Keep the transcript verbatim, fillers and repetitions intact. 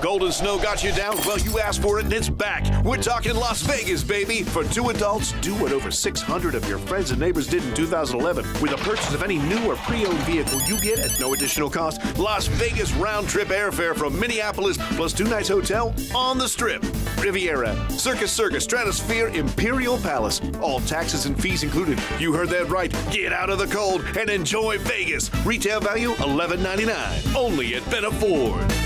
Golden Snow got you down? Well, you asked for it and it's back. We're talking Las Vegas, baby. For two adults, do what over six hundred of your friends and neighbors did in two thousand eleven. With a purchase of any new or pre-owned vehicle, you get, at no additional cost, Las Vegas round-trip airfare from Minneapolis, plus two nights hotel on the Strip. Riviera, Circus Circus, Stratosphere, Imperial Palace. All taxes and fees included. You heard that right. Get out of the cold and enjoy Vegas. Retail value eleven ninety-nine. Only at Benna Ford.